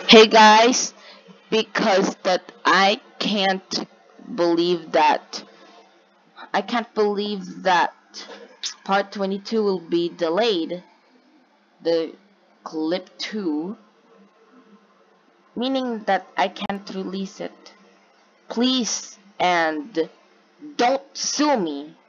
Hey guys, because that I can't believe that part 22 will be delayed, the clip 2, meaning that I can't release it. Please, and don't sue me.